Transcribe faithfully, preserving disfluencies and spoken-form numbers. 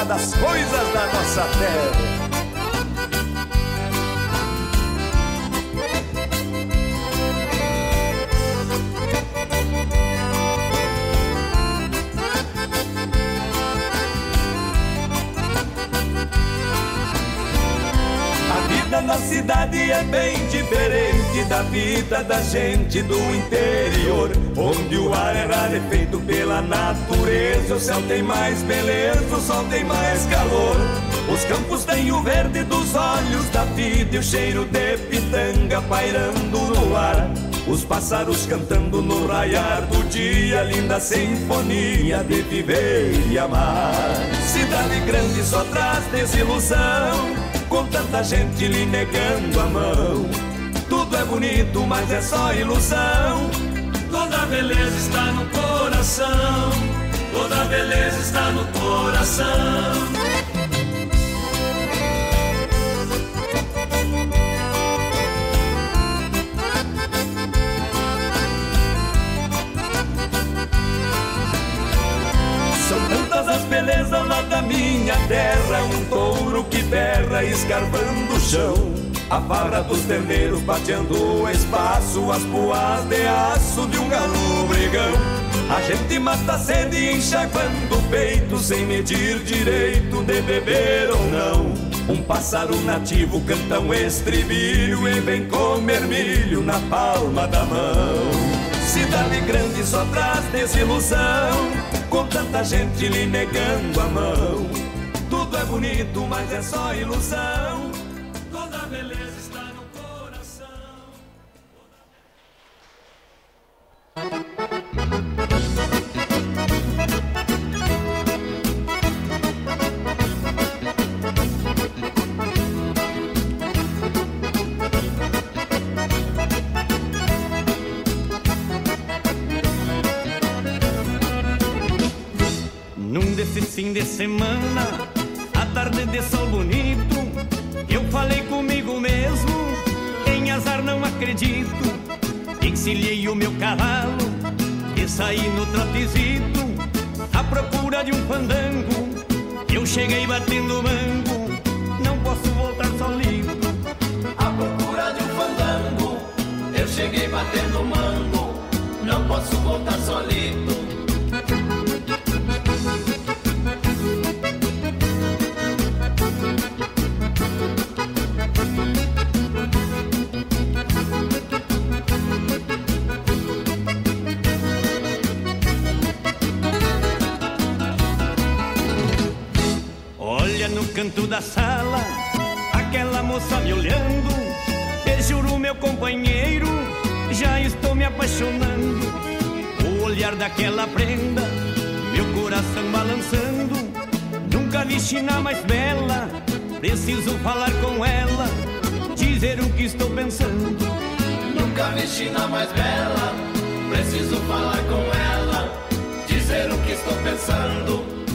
das coisas da nossa terra. A vida na cidade é bem diferente da vida da gente do interior, onde o ar é rarefeito pela natureza, o céu tem mais beleza, o sol tem mais calor. Os campos têm o verde dos olhos da vida e o cheiro de pitanga pairando no ar. Os pássaros cantando no raiar do dia, linda sinfonia de viver e amar. Cidade grande só traz desilusão, com tanta gente lhe negando a mão. Tudo é bonito, mas é só ilusão. Toda beleza está no coração, toda beleza está no coração. As belezas lá da minha terra, um touro que berra escarvando o chão, a farra dos terneiros pateando o espaço, as puas de aço de um galo brigão. A gente mata a sede enxaguando o peito, sem medir direito de beber ou não. Um pássaro nativo canta um estribilho e vem comer milho na palma da mão. Cidade grande só traz desilusão, com tanta gente lhe negando a mão. Tudo é bonito, mas é só ilusão. Toda beleza está no coração. Num desse fim de semana, à tarde de sol bonito, eu falei comigo mesmo, em azar não acredito. Encilhei o meu cavalo e saí no trotezito, à procura de um fandango. Eu cheguei batendo mango, não posso voltar solito. À procura de um fandango, eu cheguei batendo mango, não posso voltar solito. No canto da sala, aquela moça me olhando, e juro, meu companheiro, já estou me apaixonando. O olhar daquela prenda, meu coração balançando. Nunca vi China mais bela, preciso falar com ela, dizer o que estou pensando. Nunca vi China mais bela, preciso falar com ela, dizer o que estou pensando.